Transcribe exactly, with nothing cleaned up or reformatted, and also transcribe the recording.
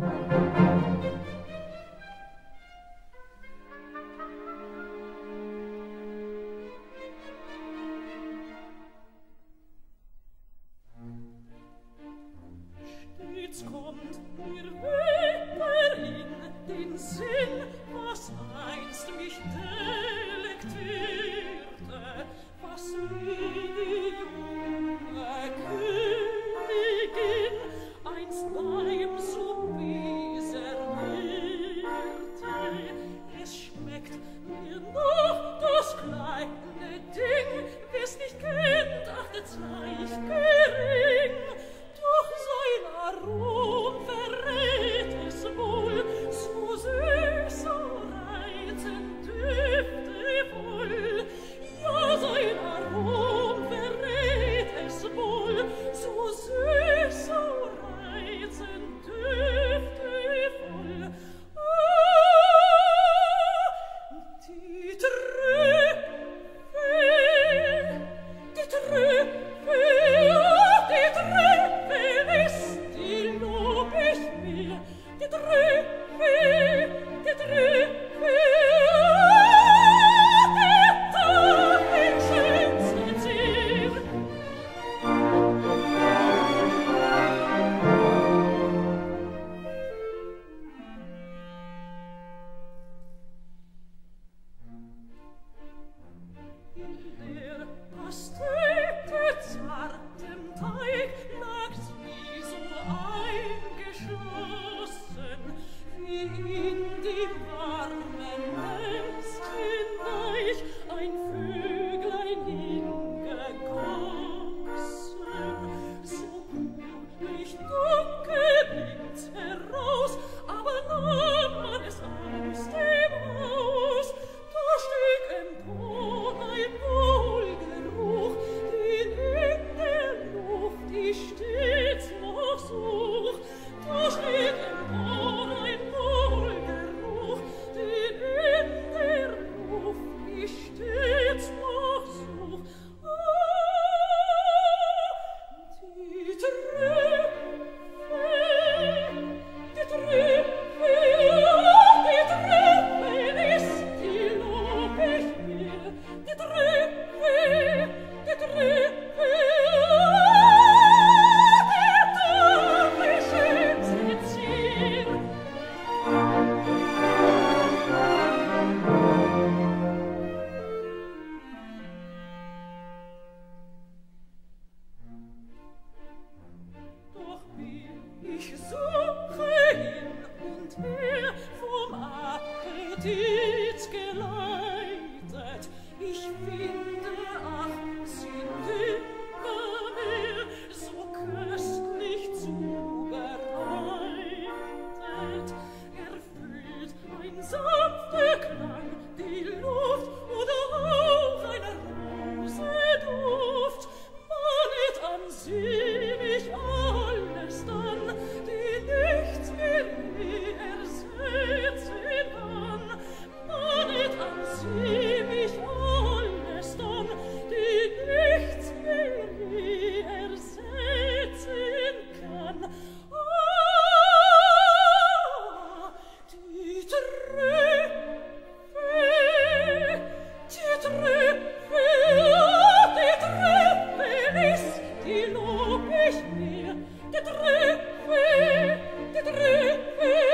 Stets kommt mir wieder in den Sinn, was einst mich delektierte, was wie die junge Königin einst beim Souper servierte. Es schmeckt mir noch das kleine Ding, wer's nicht kennt, achtet's leicht gering. Doch sein Arom verrät es wohl, so süß, so reizend, düftevoll. Ja, sein Arom verrät es wohl, so süß, so reizend, düftevoll. Ah, die Trüffe, die Trüffe, ah, die Trüffe, die lob ich mir, die Trüffe, die Trüffe, die Tafel schönste Zier. In der Pastete zartem Teig lag sie so eingeschlossen, wie in die warmen Nestchen weich ein Vöglein hingegossen. So glücklich dunkel blickt's heraus, aber nahm man es aus dem Haus, da stieg empor ein Wohlgeruch, den in der Luft ich stets noch such. Da stieg empor ein Wohlgeruch, den in der Luft ich stets noch such. Ah, die Trüffe, die Trüffe, die Trüffe ist, die lob ich mir, die Trüffe, die Trüffe, die Tafel schönste Zier. Doch wie ich suche hin und her, vom Appetit geleitet, ich finde, ach, sie nimmermehr so köstlich zubereitet. Erfüllt ein sanfter Klang die Luft oder auch ein Rosenduft, mahnet an sie mich alles dann, die nichts mehr je ersetzen kann. Mahnet an sie mich alles dann, die nichts mehr je ersetzen kann. Ah, die Trüffe, die Trüffe, ah, die Trüffe ist, die lob ich mir, die Trüffe, die Trüffe,